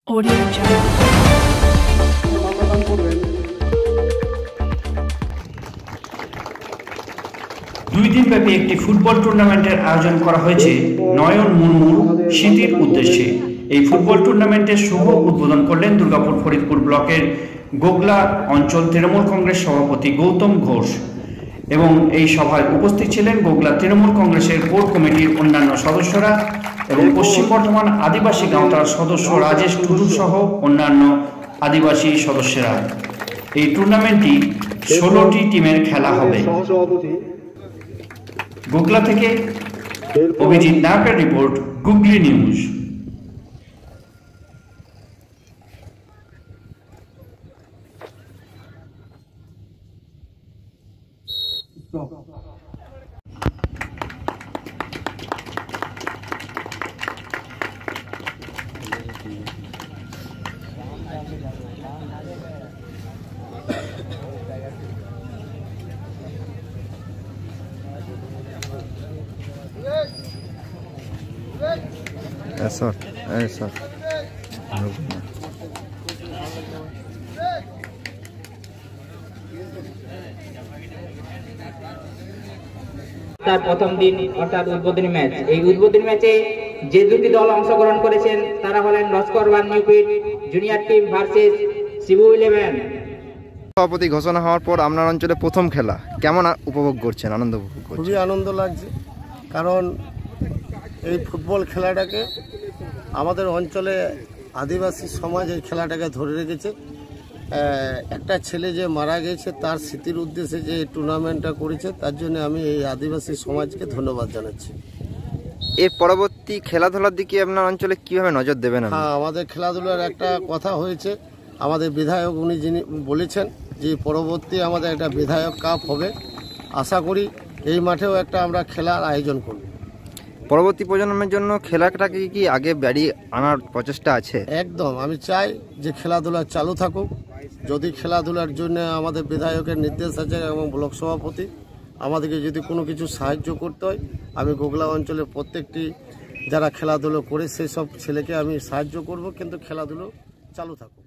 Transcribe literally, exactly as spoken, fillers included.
Audio Jungle. দুই দিনব্যাপী একটি ফুটবল টুর্নামেন্টের আয়োজন করা হয়েছে নয়ন মুর্মুর স্মৃতির উদ্দেশ্যে। এই ফুটবল টুর্নামেন্টের শুভ উদ্বোধন করলেন দুর্গাপুর ফরিদপুর ব্লকের গোগলা অঞ্চল তৃণমূল কংগ্রেস সভাপতি গৌতম ঘোষ এবং এই সভায় উপস্থিত ছিলেন গোগলা তৃণমূল কংগ্রেসের কোর কমিটির অন্যান্য সদস্যরা এবং পশ্চিম বর্ধমান আদিবাসী গাঁওতার সদস্য রাজেশ টুডু সহ অন্যান্য আদিবাসী সদস্যরা। এই টুর্নামেন্টটি ষোলোটি টিমের খেলা হবে। গোগলা থেকে অভিজিৎ নায়কের রিপোর্ট, গুগলি নিউজ। ऐसा ऐसा তার প্রথম দিন অর্থাৎ উদ্বোধনী ম্যাচ। এই উদ্বোধনী ম্যাচে যে দুটি দল অংশগ্রহণ করেছেন তারা হলেন লস্কর ওয়ান নিউপিট junior team versus Shibu eleven. সভাপতি ঘোষণা হওয়ার পর আপনার অঞ্চলে প্রথম খেলা কেমন উপভোগ করছেন? আনন্দ উপভোগ করছেন? খুবই আনন্দ লাগছে, কারণ এই ফুটবল খেলাটাকে আমাদের অঞ্চলে আদিবাসী সমাজ এই খেলাটাকে ধরে রেখেছে। একটা ছেলে যে মারা গেছে তার স্মৃতির উদ্দেশ্যে যে টুর্নামেন্টটা করেছে, তার জন্য আমি এই আদিবাসী সমাজকে ধন্যবাদ জানাচ্ছি। এর পরবর্তী খেলাধুলার দিকে আপনার অঞ্চলে কিভাবে নজর দেবেন? হ্যাঁ, আমাদের খেলাধুলার একটা কথা হয়েছে, আমাদের বিধায়ক উনি যিনি বলেছেন যে পরবর্তী আমাদের একটা বিধায়ক কাপ হবে। আশা করি এই মাঠেও একটা আমরা খেলার আয়োজন করব। পরবর্তী প্রজন্মের জন্য খেলাটাকে কি আগে বাড়িয়ে আনার প্রচেষ্টা আছে? একদম, আমি চাই যে খেলাধুলা চালু থাকুক। যদি খেলাধুলার জন্য আমাদের বিধায়কের নির্দেশ আছে এবং ব্লক সভাপতি আমাদেরকে যদি কোনো কিছু সাহায্য করতে হয়, আমি গোগলা অঞ্চলের প্রত্যেকটি যারা খেলাধুলো করে সেই সব ছেলেকে আমি সাহায্য করব, কিন্তু খেলাধুলো চালু থাকুক।